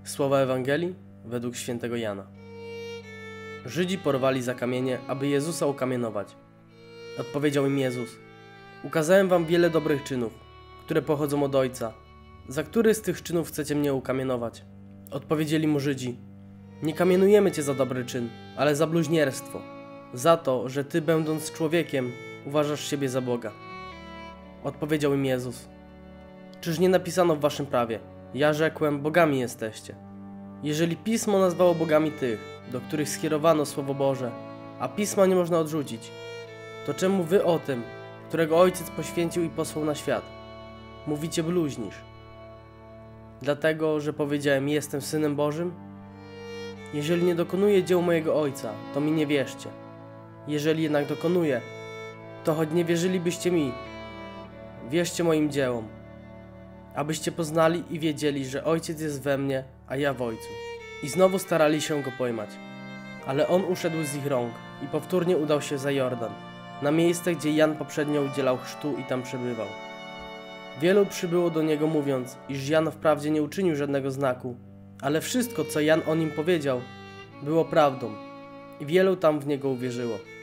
Słowa Ewangelii według świętego Jana. Żydzi porwali za kamienie, aby Jezusa ukamienować. Odpowiedział im Jezus: ukazałem wam wiele dobrych czynów, które pochodzą od Ojca. Za który z tych czynów chcecie mnie ukamienować? Odpowiedzieli mu Żydzi: nie kamienujemy cię za dobry czyn, ale za bluźnierstwo, za to, że ty, będąc człowiekiem, uważasz siebie za Boga. Odpowiedział im Jezus: czyż nie napisano w waszym prawie: ja rzekłem, bogami jesteście? Jeżeli Pismo nazwało bogami tych, do których skierowano Słowo Boże, a Pisma nie można odrzucić, to czemu wy o tym, którego Ojciec poświęcił i posłał na świat, mówicie bluźnisz? Dlatego, że powiedziałem: jestem Synem Bożym? Jeżeli nie dokonuję dzieł mojego Ojca, to mi nie wierzcie. Jeżeli jednak dokonuję, to choć nie wierzylibyście mi, wierzcie moim dziełom, abyście poznali i wiedzieli, że Ojciec jest we mnie, a ja w Ojcu. I znowu starali się go pojmać. Ale on uszedł z ich rąk i powtórnie udał się za Jordan, na miejsce, gdzie Jan poprzednio udzielał chrztu i tam przebywał. Wielu przybyło do niego, mówiąc, iż Jan wprawdzie nie uczynił żadnego znaku, ale wszystko, co Jan o nim powiedział, było prawdą i wielu tam w niego uwierzyło.